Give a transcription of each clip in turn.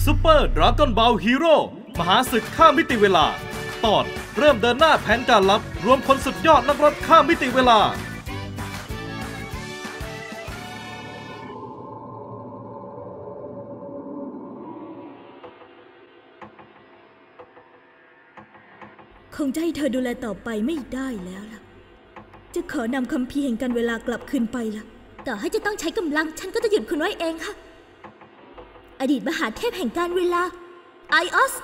ซูเปอร์ดราก้อนบอลฮีโร่มหาศึกข้ามมิติเวลาตอนเริ่มเดินหน้าแผนการลับรวมคนสุดยอดนักรบข้ามมิติเวลาคงจะให้เธอดูแลต่อไปไม่ได้แล้วล่ะจะขอนำคัมภีร์แห่งการเวลากลับคืนไปล่ะต่อให้จะต้องใช้กำลังฉันก็จะหยุดคุณไว้เองค่ะอดีตมหาเทพแห่งการเวลาไอออส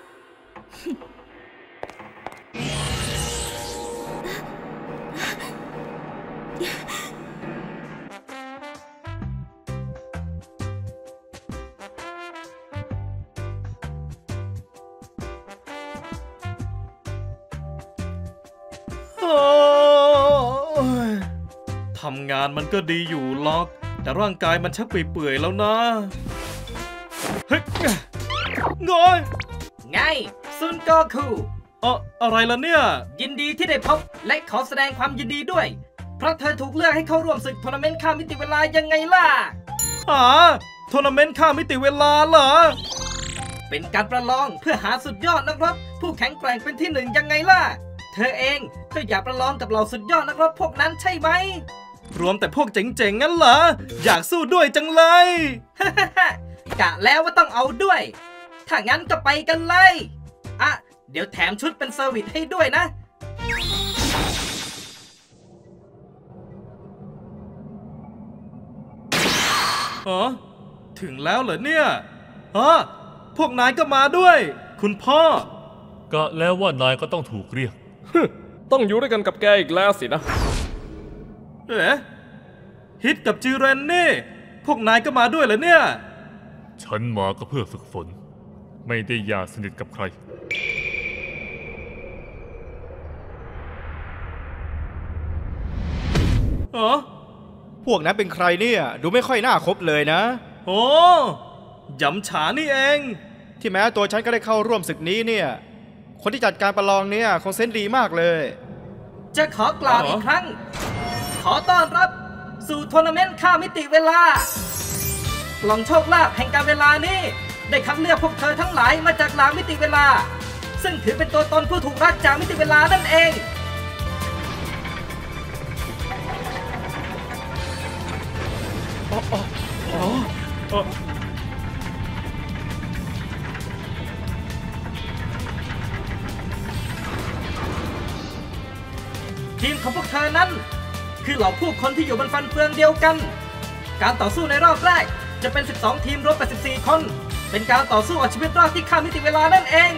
ทำงานมันก็ดีอยู่หรอกแต่ร่างกายมันชักเปื่อยๆแล้วนะเฮ้ยงอยไงซุนโกคูอะไรล่ะเนี่ยยินดีที่ได้พบและขอแสดงความยินดีด้วยเพราะเธอถูกเลือกให้เข้าร่วมศึกทัวร์นาเมนต์ข้ามมิติเวลายังไงล่ะทัวร์นาเมนต์ข้ามมิติเวลาเหรอเป็นการประลองเพื่อหาสุดยอดนักรบผู้แข็งแกร่งเป็นที่หนึ่งยังไงล่ะเธอเองก็อยากประลองกับเหล่าสุดยอดนักรบพวกนั้นใช่ไหมรวมแต่พวกเจ๋งๆงั้นเหรออยากสู้ด้วยจังเลยกะแล้วว่าต้องเอาด้วยถ้างั้นก็ไปกันเลยเดี๋ยวแถมชุดเป็นเซอร์วิสให้ด้วยนะถึงแล้วเหรอเนี่ยพวกนายก็มาด้วยคุณพ่อกะแล้วว่านายก็ต้องถูกเรียกต้องอยู่ด้วยกันกับแกอีกแล้วสินะฮิตกับจิเรนนี่พวกนายก็มาด้วยเหรอเนี่ยฉันมาก็เพื่อฝึกฝนไม่ได้อยากสนิทกับใครพวกนั้นเป็นใครเนี่ยดูไม่ค่อยน่าคบเลยนะยำฉานี่เองที่แม้ตัวฉันก็ได้เข้าร่วมศึกนี้เนี่ยคนที่จัดการประลองเนี่ยคงเซนส์ดีมากเลยจะขอกล่าวอีกครั้งขอต้อนรับสู่ทัวร์นาเมนต์ข้ามมิติเวลากล่องโชคลาภแห่งการเวลานี้ได้คัดเลือกพวกเธอทั้งหลายมาจากหลากมิติเวลาซึ่งถือเป็นตัวตนผู้ถูกรักจากมิติเวลานั่นเองทีมของพวกเธอนั้นคือเหล่าผู้คนที่อยู่บนฟันเฟืองเดียวกันการต่อสู้ในรอบแรกจะเป็น12ทีมรวม84คนเป็นการต่อสู้เอาชีวิตรอดที่ข้ามมิติเวลานั่นเอง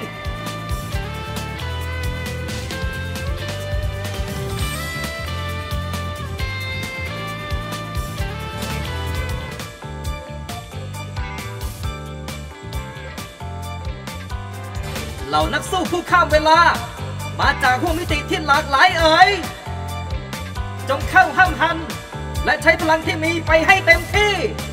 เหล่านักสู้ผู้ข้ามเวลามาจากห้วงมิติที่หลากหลายจงเข้าห้ามหันและใช้พลังที่มีไปให้เต็มที่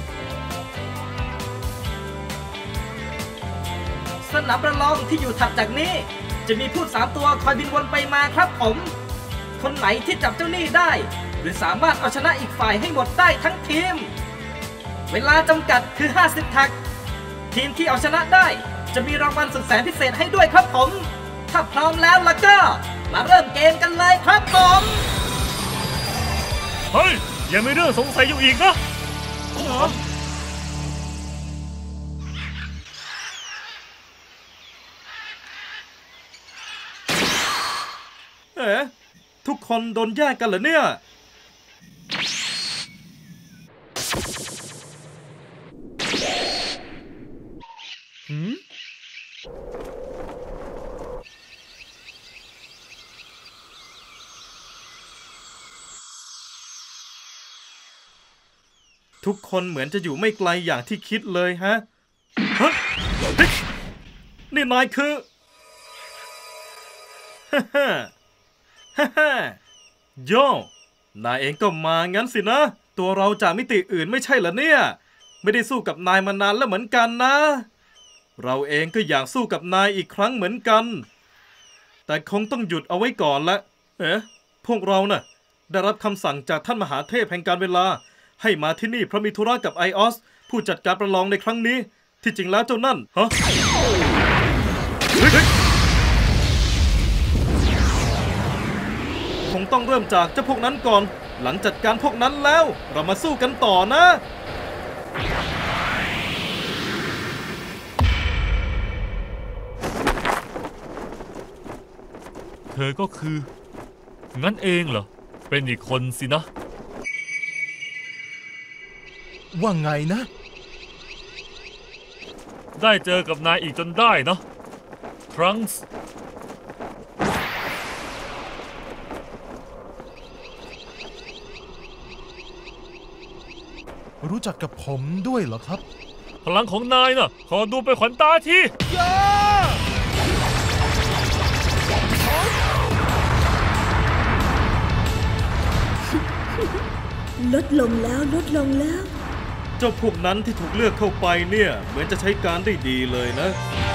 สนามประลองที่อยู่ถัดจากนี้จะมีผู้3ตัวคอยบินวนไปมาครับผมคนไหนที่จับเจ้าหนี้ได้หรือสามารถเอาชนะอีกฝ่ายให้หมดได้ทั้งทีมเวลาจำกัดคือ50แท็กทีมที่เอาชนะได้จะมีรางวัลสุดแสนพิเศษให้ด้วยครับผมถ้าพร้อมแล้วล่ะก็มาเริ่มเกมกันเลยครับผมเฮ้ยยังมีเรื่องสงสัยอยู่อีกนะทุกคนโดนแยกกันเหรอเนี่ยทุกคนเหมือนจะอยู่ไม่ไกลอย่างที่คิดเลยฮะนี่นายคือโย่นายเองก็มางั้นสินะตัวเราจากมิติอื่นไม่ใช่เหรอเนี่ยไม่ได้สู้กับนายมานานแล้วเหมือนกันนะเราเองก็อยากสู้กับนายอีกครั้งเหมือนกันแต่คงต้องหยุดเอาไว้ก่อนละพวกเราน่ะได้รับคำสั่งจากท่านมหาเทพแห่งการเวลาให้มาที่นี่เพราะมีธุระกับไอออสผู้จัดการประลองในครั้งนี้ที่จริงแล้วเจ้านั่นฮะคงต้องเริ่มจากเจ้าพวกนั้นก่อน หลังจัดการพวกนั้นแล้วเรามาสู้กันต่อนะเธอก็คือ งั้นเองเหรอ เป็นอีกคนสินะว่าไงนะได้เจอกับนายอีกจนได้นะทรังส์รู้จักกับผมด้วยเหรอครับพลังของนายน่ะ ขอดูเป็นขวัญตาทีลดลงแล้วลดลงแล้วเจ้าพวกนั้นที่ถูกเลือกเข้าไปเนี่ยเหมือนจะใช้การได้ดีเลยนะ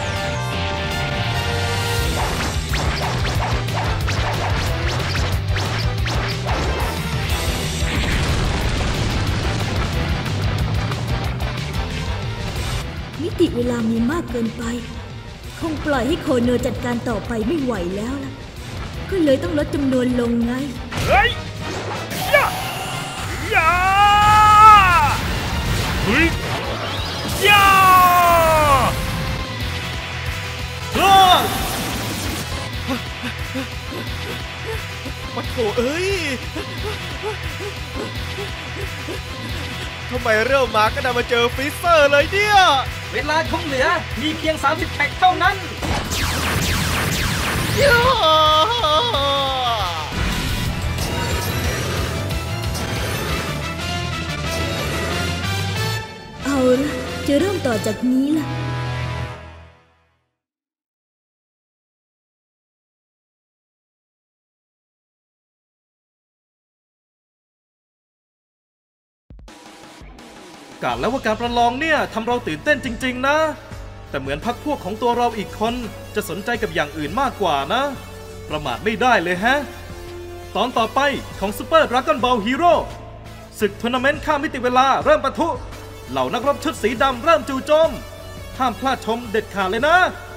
มิติเวลามีมากเกินไป คงปล่อยให้โคโนจัดการต่อไปไม่ไหวแล้วล่ะ ก็เลยต้องลดจำนวนลงไงเฮ้ยย่าย่าเฮ้ยย่าปะโถเอ้ย ทำไมเริ่มมาก็นำมาเจอฟรีเซอร์เลยเนี่ยเวลาคงเหลือมีเพียง30แพ็คเท่านั้นเอาละจะเริ่มต่อจากนี้ล่ะกะแล้วว่าการประลองเนี่ยทำเราตื่นเต้นจริงๆนะ แต่เหมือนพรรคพวกของตัวเราอีกคนจะสนใจกับอย่างอื่นมากกว่านะ ประมาทไม่ได้เลยฮะ ตอนต่อไปของซูเปอร์ดราก้อนบอลฮีโร่ศึกทัวร์นาเมนต์ข้ามมิติเวลาเริ่มปะทุ เหล่านักรบชุดสีดำเริ่มจู่โจม ห้ามพลาดชมเด็ดขาดเลยนะ